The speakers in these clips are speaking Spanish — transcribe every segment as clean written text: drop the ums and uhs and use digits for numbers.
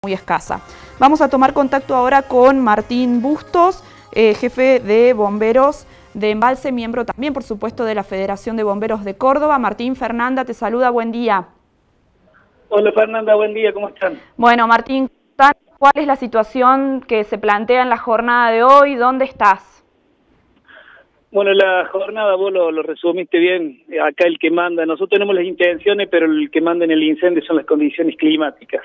muy escasa. Vamos a tomar contacto ahora con Martín Bustos, jefe de bomberos de Embalse, miembro también, por supuesto, de la Federación de Bomberos de Córdoba. Martín, Fernanda te saluda, buen día. Hola Fernanda, buen día, ¿cómo están? Bueno, Martín, ¿cuál es la situación que se plantea en la jornada de hoy? ¿Dónde estás? Bueno, la jornada vos lo resumiste bien, acá el que manda, nosotros tenemos las intenciones, pero el que manda en el incendio son las condiciones climáticas.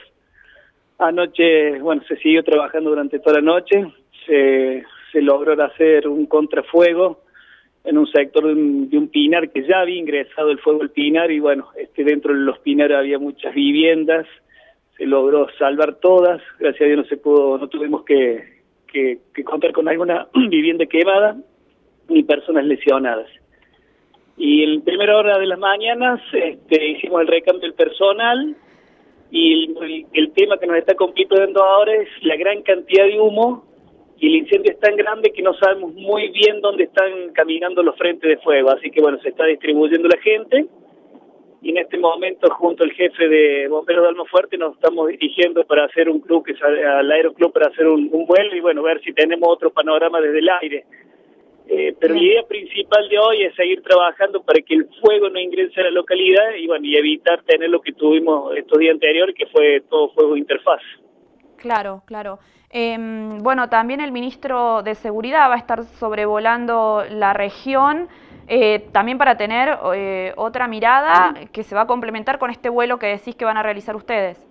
Anoche, bueno, se siguió trabajando durante toda la noche, se logró hacer un contrafuego en un sector de un pinar que ya había ingresado el fuego al pinar y bueno, dentro de los pinares había muchas viviendas, se logró salvar todas, gracias a Dios no tuvimos que contar con alguna vivienda quemada ni personas lesionadas. Y en primera hora de las mañanas hicimos el recambio del personal y el tema que nos está complicando ahora es la gran cantidad de humo y el incendio es tan grande que no sabemos muy bien dónde están caminando los frentes de fuego, así que bueno, se está distribuyendo la gente y en este momento junto al jefe de bomberos de Almafuerte nos estamos dirigiendo para hacer un club, al aeroclub para hacer un vuelo y bueno, ver si tenemos otro panorama desde el aire. Pero la idea principal de hoy es seguir trabajando para que el fuego no ingrese a la localidad y bueno, y evitar tener lo que tuvimos estos días anteriores, que fue todo fuego de interfaz. Claro, claro. Bueno, también el ministro de Seguridad va a estar sobrevolando la región, también para tener otra mirada que se va a complementar con este vuelo que decís que van a realizar ustedes.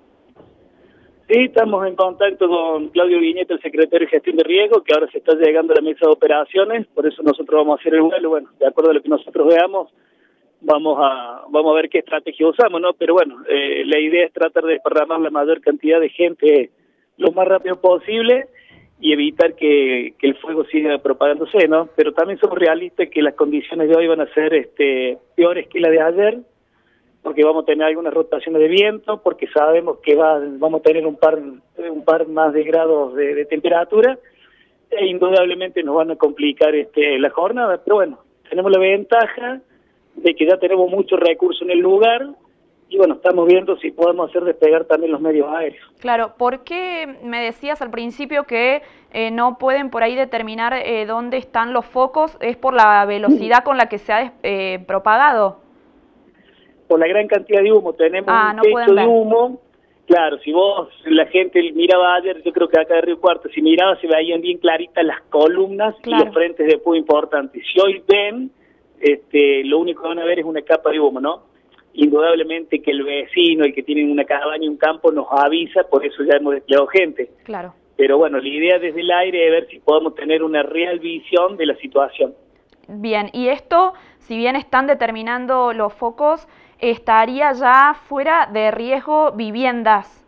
Sí, estamos en contacto con Claudio Viñeta, el secretario de Gestión de Riesgo, que ahora se está llegando a la mesa de operaciones, por eso nosotros vamos a hacer el vuelo, bueno, de acuerdo a lo que nosotros veamos, vamos a ver qué estrategia usamos, ¿no? Pero bueno, la idea es tratar de desparramar la mayor cantidad de gente lo más rápido posible y evitar que el fuego siga propagándose, ¿no? Pero también somos realistas que las condiciones de hoy van a ser peores que las de ayer, porque vamos a tener algunas rotaciones de viento, porque sabemos que vamos a tener un par más de grados de temperatura, e indudablemente nos van a complicar la jornada, pero bueno, tenemos la ventaja de que ya tenemos muchos recursos en el lugar, y bueno, estamos viendo si podemos hacer despegar también los medios aéreos. Claro, ¿por qué me decías al principio que no pueden por ahí determinar dónde están los focos? ¿Es por la velocidad con la que se ha propagado? Por la gran cantidad de humo, tenemos un techo de humo. Claro, si la gente miraba ayer, yo creo que acá de Río Cuarto, si miraba se veían bien claritas las columnas y los frentes de fuego importantes. Si hoy ven, lo único que van a ver es una capa de humo, ¿no? Indudablemente que el vecino, el que tiene una cabaña y un campo, nos avisa, por eso ya hemos desplegado gente. Claro. Pero bueno, la idea desde el aire es ver si podemos tener una real visión de la situación. Bien, y esto, si bien están determinando los focos, ¿estaría ya fuera de riesgo viviendas?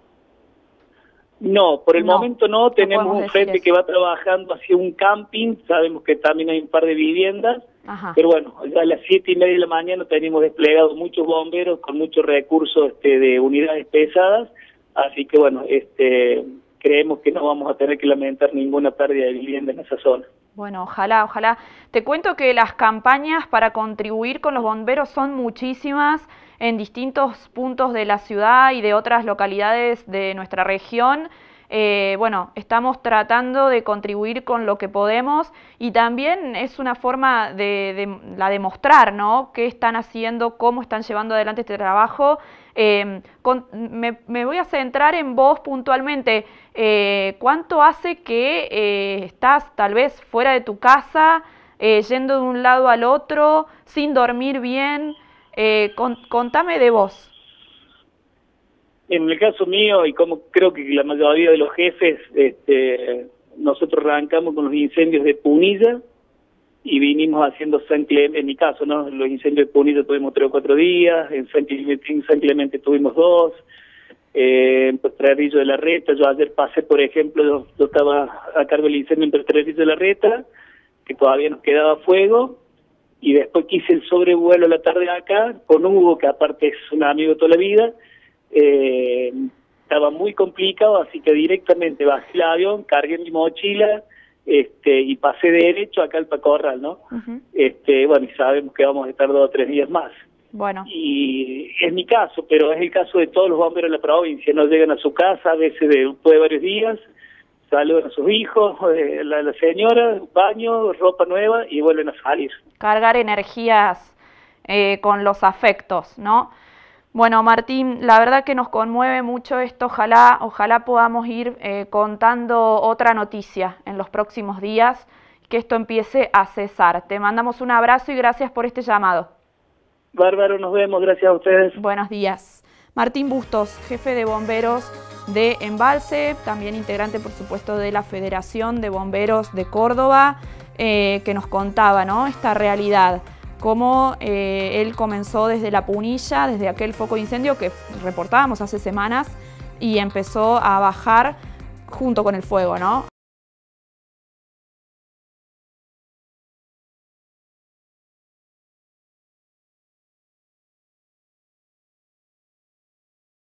No, por el momento no, tenemos un frente que va trabajando hacia un camping, sabemos que también hay un par de viviendas, pero bueno, ya a las 7:30 de la mañana tenemos desplegados muchos bomberos con muchos recursos de unidades pesadas, así que bueno, creemos que no vamos a tener que lamentar ninguna pérdida de vivienda en esa zona. Bueno, ojalá, ojalá. Te cuento que las campañas para contribuir con los bomberos son muchísimas en distintos puntos de la ciudad y de otras localidades de nuestra región. Bueno, estamos tratando de contribuir con lo que podemos y también es una forma de demostrar, ¿no? Qué están haciendo, cómo están llevando adelante este trabajo. Me voy a centrar en vos puntualmente. ¿Cuánto hace que estás tal vez fuera de tu casa, yendo de un lado al otro, sin dormir bien? Contame de vos. En el caso mío, y como creo que la mayoría de los jefes, nosotros arrancamos con los incendios de Punilla y vinimos haciendo San Clemente, en mi caso, ¿no? Los incendios de Punilla tuvimos 3 o 4 días, en San Clemente tuvimos 2, en Potrerillo de la Reta, yo ayer pasé, por ejemplo, yo estaba a cargo del incendio en Potrerillo de la Reta, que todavía nos quedaba fuego, y después quise el sobrevuelo a la tarde acá, con Hugo, que aparte es un amigo de toda la vida. Estaba muy complicado, así que directamente bajé el avión, cargué mi mochila y pasé derecho acá al Pacorral, ¿no? Bueno, y sabemos que vamos a estar 2 o 3 días más. Bueno. Y es mi caso, pero es el caso de todos los bomberos de la provincia. No llegan a su casa a veces después de varios días, saludan a sus hijos, la señora, baño, ropa nueva y vuelven a salir. Cargar energías con los afectos, ¿no? Bueno, Martín, la verdad que nos conmueve mucho esto. Ojalá podamos ir contando otra noticia en los próximos días, que esto empiece a cesar. Te mandamos un abrazo y gracias por este llamado. Bárbaro, nos vemos, gracias a ustedes. Buenos días. Martín Bustos, jefe de bomberos de Embalse, también integrante, por supuesto, de la Federación de Bomberos de Córdoba, que nos contaba, ¿no?, esta realidad. Cómo él comenzó desde La Punilla, desde aquel foco de incendio que reportábamos hace semanas, y empezó a bajar junto con el fuego, ¿no?,